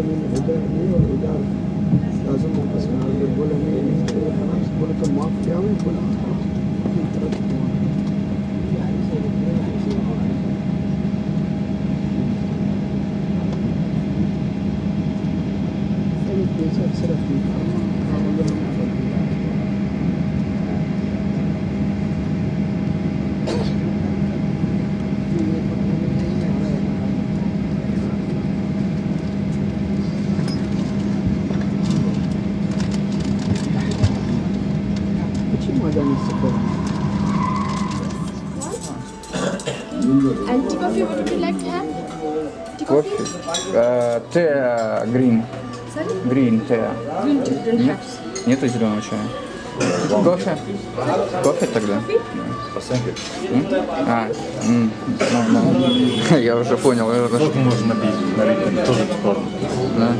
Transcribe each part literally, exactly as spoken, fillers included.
And tea coffee, what would you like to have? Tea coffee? Кофе. Э, Теа грин. Sorry? Грин, теа. Green tea, don't Нет? have. Нету зеленого чая. Кофе? Кофе тогда? М? А, м, ну, ну. Я уже понял. Сколько можно напить? Налить тоже бесплатно. Да.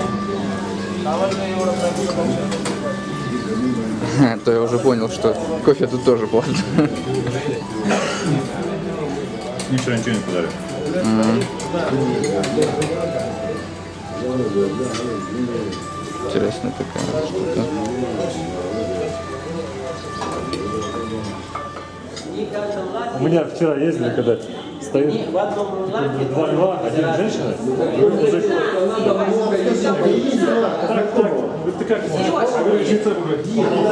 То я уже понял, что кофе тут тоже платно. Ничего, ничего не подарю. Mm. Интересная такая штука. У меня вчера ездили, когда стоит два льва, один женщина, мужик. Так, так, говорит, ты как можешь? Я говорю, жильца, говорит.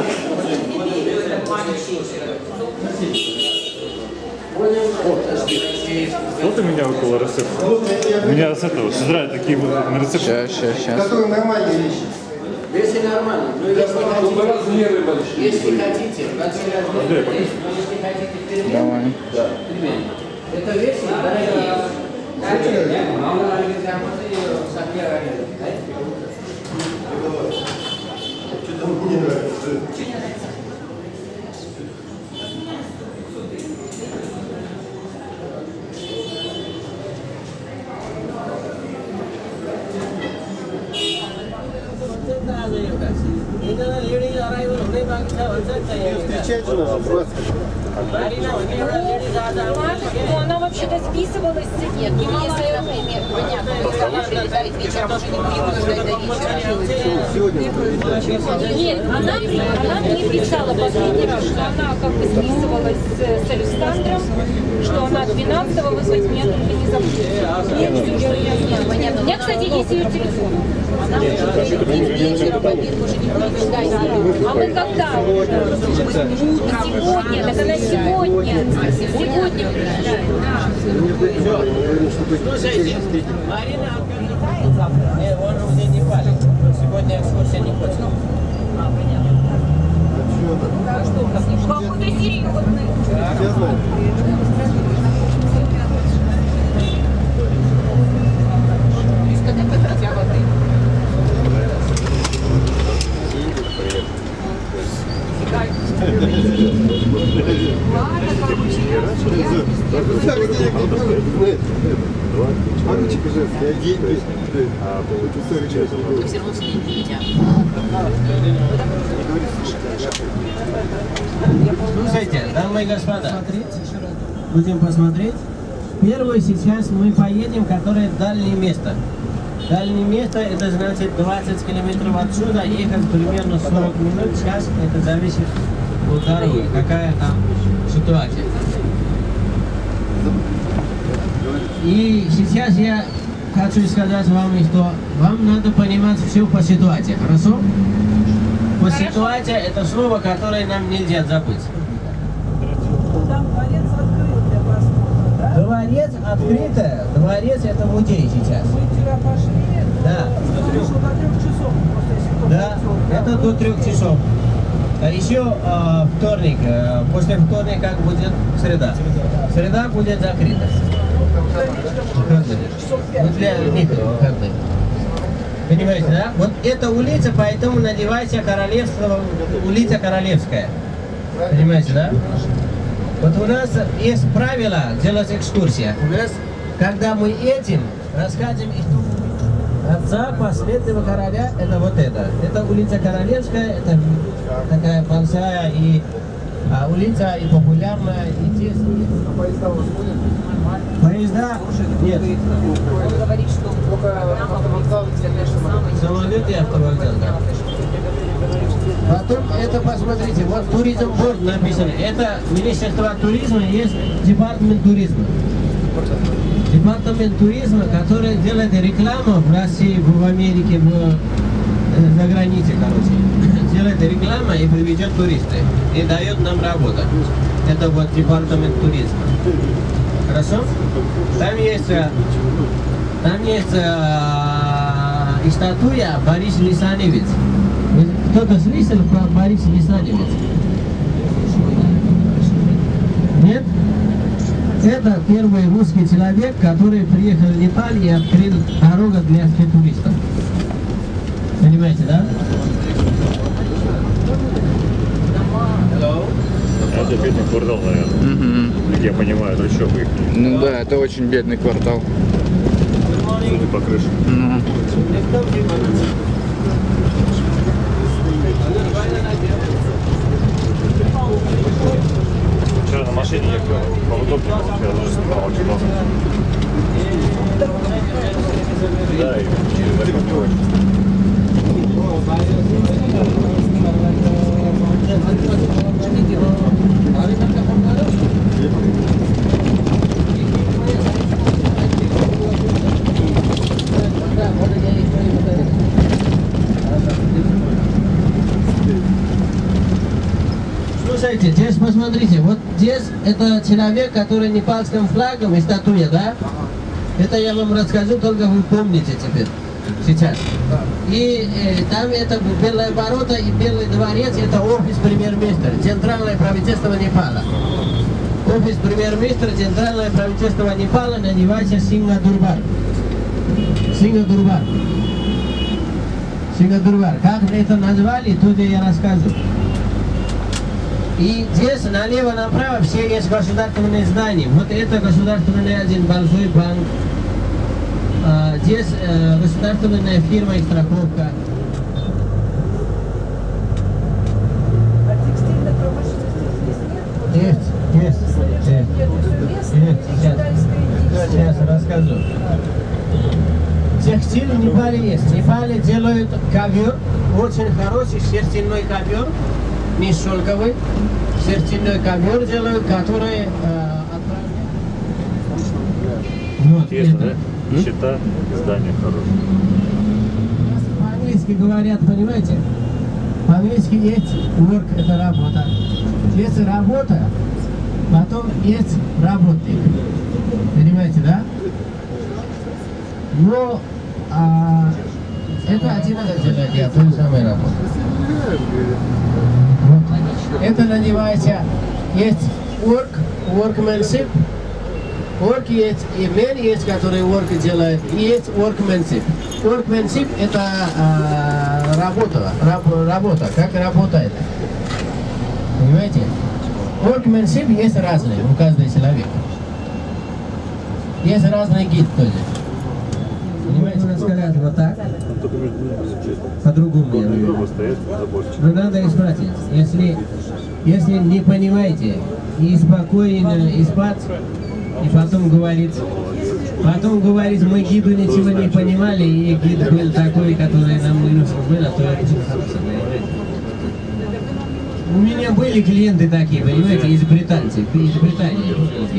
Вот у меня около рецепта. У меня с этого, с утра такие вот на рецепте. Сейчас, сейчас, сейчас. Которые нормальные вещи. Если нормально, но если хотите, если хотите, если хотите перемен, Давай. это версии дорогие. Что-то мне не нравится. Встречайте нас, просто. Ну, она вообще-то списывалась с цвет. Ну, если, например, понятно, если она прилетает вечером, уже не буду ждать до вечера. Нет, она, она мне писала последний раз, что она как бы списывалась с, с Александром, что она двенадцатого вызвать меня только не забудет. Нет, все, что я знаю. Понятно. У меня, кстати, есть ее телефон. Она уже вечером, обед уже не будет ждать. А мы когда уже? Сегодня, так она сегодня. Сегодня приезжает. Слушайте, Марина летает завтра? Нет, он уже не палит. Сегодня экскурсия не хочет. А, понятно. А что у нас не шло? Какой-то серьезный. Я знаю. Дискотека «Друзья воды». Поручик уже, я деньги. Вы все равно съедите меня. Слушайте, дамы и господа, будем посмотреть. Первое, сейчас мы поедем, которое дальнее место. Дальнее место, это значит двадцать километров отсюда, ехать примерно сорок минут. Сейчас это зависит от дороги, какая там ситуация. И сейчас я хочу сказать вам, что вам надо понимать все по ситуации, хорошо? По ситуации это слово, которое нам нельзя забыть. Там дворец открыт для просмотра, да? Дворец открыто, дворец это музей сейчас. Мы вчера пошли, Да. что до трех часов, просто если кто Да, это до трех часов. А еще э, вторник, э, после вторника как будет среда. Среда будет закрыта. Ну, для них выходные. Понимаете, да? Вот эта улица, поэтому называется Королевство, улица Королевская. Понимаете, да? Вот у нас есть правило делать экскурсия. У нас, когда мы едем, рассказываем историю отца последнего короля, это вот это. Это улица Королевская, это такая большая и а, улица и популярная, и тесная. А поезда у вас ходят? Поезда Нет. Он говорит, что Самолет и автовокзал, да. Потом это посмотрите, вот туризм борд написано. Это Министерство туризма, есть департамент туризма. Департамент туризма, который делает рекламу в России, в Америке, в, за границей, короче. Делает рекламу и приведет туристы. И дает нам работу. Это вот департамент туризма. Хорошо? Там есть, там есть а, и статуя Борис Лисаневец. Кто-то слышал про Борис Лисаневец? Нет? Это первый русский человек, который приехал в Непал и открыл дорогу для туристов. Понимаете, да? Это бедный квартал, наверное. Угу. Как я понимаю, трущобы их. Ну да, это очень бедный квартал. Судя по крыше. Ну. Вчера на машине ехал, поудобнее, я тоже снимал очень много. Да, и через окно не очень. Слушайте, здесь посмотрите, вот здесь это человек, который непальским флагом и статуя, да? Это я вам расскажу, только вы помните теперь, сейчас. И э, там это Белые ворота и Белый дворец, это офис премьер-министра, центральное правительство Непала. Офис премьер-министра, центральное правительство Непала называется Сингадурбар. Сингадурбар. Сингадурбар. Как это назвали, тут я расскажу. И здесь налево-направо все есть государственные здания. Вот это государственный один большой банк. А, здесь э, государственная фирма и страховка. А текстильная промышленность здесь нет? Есть, есть, есть. Есть, сейчас, сейчас расскажу. Текстиль в Непале есть. В Непале делают ковер, очень хороший шерстяной ковер, не шелковый. Шерстяной ковер делают, который э, отправляют. Вот, Интересно, это. да? Нищета, здания хорошие. По-английски говорят, понимаете? По-английски есть work, это работа. Есть работа, потом есть работник. Понимаете, да? Но а, это один делает, я той самой работы. Вот. Это называется, есть work, workmanship. Work есть, и men есть, которые work делают, и есть workmanship. Workmanship это а, работа, раб, работа, как работает. Понимаете? Workmanship есть разные у каждого человека. Есть разный гид тоже. Понимаете, у нас говорят вот так, по-другому я говорю. Но надо исправить. Если, если не понимаете, и спокойно и спать, и потом говорить, потом говорить, мы гиду ничего не понимали, и гид был такой, который нам не нужен был, а то я очень хороший. У меня были клиенты такие, понимаете, из Британии, из Британии.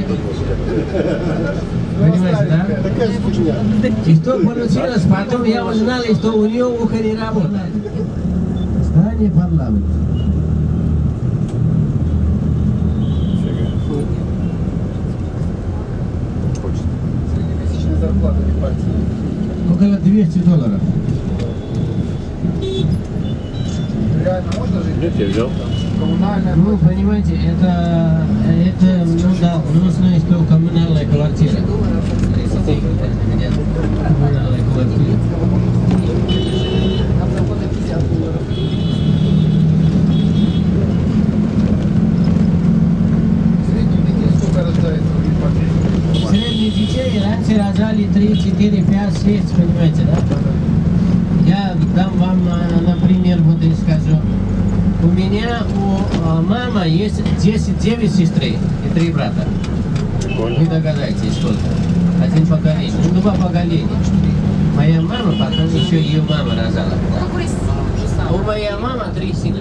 Понимаете, да? Такая скучня. И что получилось, потом я узнал, что у нее ухо не работает. Здание парламента. Среднемесячная зарплата непальцев. Около двухсот долларов. Реально можно жить? Нет, я взял. Коммунальная. Ну, понимаете, это, это ну да, нужно, что коммунальная квартира. Коммунальная квартира. Средние детей сколько рождается в Непале? Средние детей раньше рожали три, четыре, пять, шесть, понимаете, да? Я дам вам, например, вот и скажу. У меня, у мамы есть десять, девять сестры и три брата. Прикольно. Вы догадаетесь, сколько? Один поколение, ну, два поколения. Моя мама, потом еще ее мама рожала. У моей мамы три сына.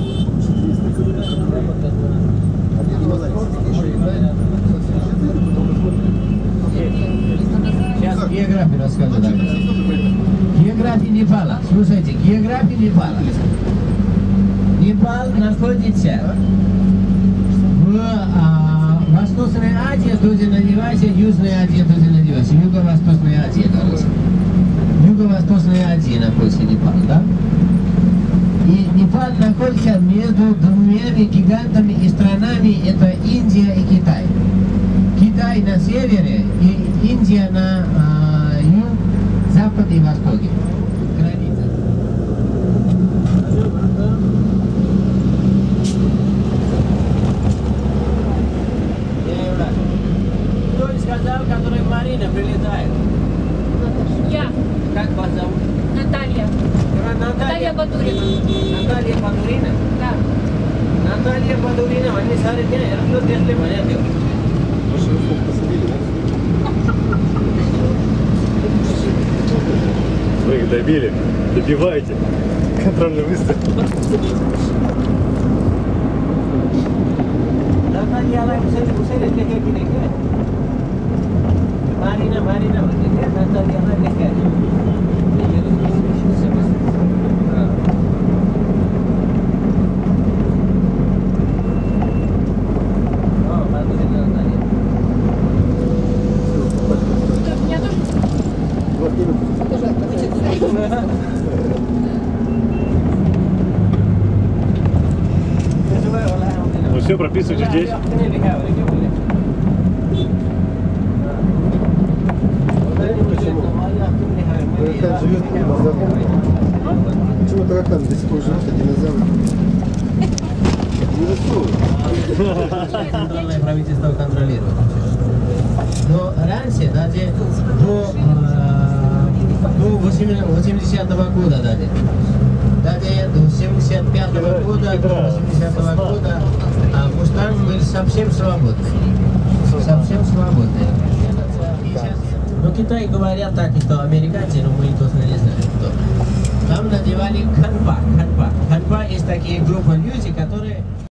Сейчас географию расскажу. География Непала. Слушайте, география Непала. Непал находится в а, Восточной Азии, тоже называется Южная Азия, тоже называется Юго-Восточная Азия, короче. Юго-Восточная Азия находится Непал, да? И Непал находится между двумя гигантами и странами, это Индия и Китай. Китай на севере и Индия на а, юг, запад и востоке. Граница. Кто сказал, который Марина прилетает? Я, Как вас зовут? Наталья. Наталья Батурина. Наталья Батурина? Да. Наталья Батурина, они सारे क्या यार लोग देख ले बने थे Вы их добили, добивайте. Контрольный выстрел. Наталья वाला उसे उसे लेके क्या कि नहीं क्या मारीना मारीना बोलते क्या Наталья वाला लेके Ну все, прописывайте здесь. Таракан живет на западе. Почему таракан до сих пор живет, а динозавр? Не рисует. Центральное правительство контролирует. Но раньше, даже до, э, до восьмидесятого года, даже, даже до семьдесят пятого года, до восьмидесятого года, а Мустанг был совсем свободный. Совсем свободный. Но Китай говорят так, что американцы, но мы точно не знаем, кто. Там надевали ханпа, ханпа. Ханпа есть такие группы людей, которые